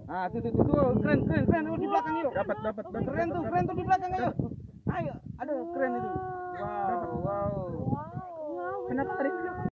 Ah, tuh, keren tuh di belakang yuk. Dapat. Keren tuh di belakang ayo. Ayo, aduh keren itu. Wow. Kenapa tadi